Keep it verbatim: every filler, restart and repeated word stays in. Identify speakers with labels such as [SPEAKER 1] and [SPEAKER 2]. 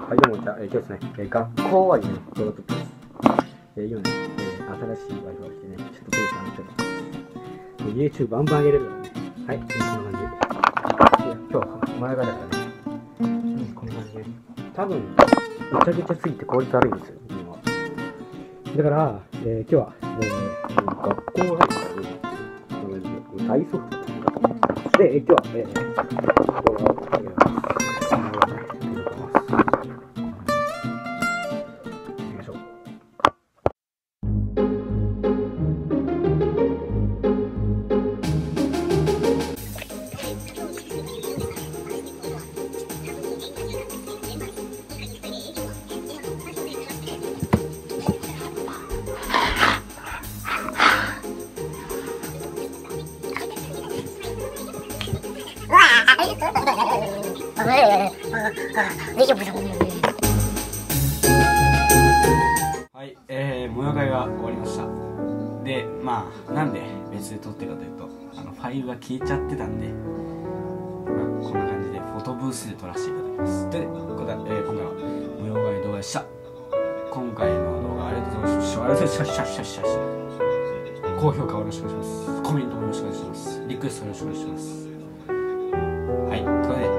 [SPEAKER 1] はい、どうも、じゃあ、えー、今日ですね、えー、学校終わりの動画撮ってます。えー、今ね、えー、新しい Wi-Fi をしてね、ちょっとテンション上がってます。えー、YouTube バンバン上げれるからね。はい、こんな感じ。いや、今日、前がだからね。うん、こんな感じね。多分、ぐちゃぐちゃすぎて効率悪いんですよ、今は。だから、えー、今日は、えー、学校終わりからね、こんな感じで、大ソフトで、えー、今日は、えー、動画を上げます。
[SPEAKER 2] はい、えー、模様替えが終わりました。で、まあ、なんで別で撮ってるかというと、あのファイルが消えちゃってたんで、まあ、こんな感じでフォトブースで撮らせていただきます。で、ここだ、えー、今回は模様替え動画でした。今回の動画ありがとうございました。ありがとうございました。高評価をよろしくお願いします。コメントもよろしくお願いします。リクエストよろしくお願いします。はい、ということで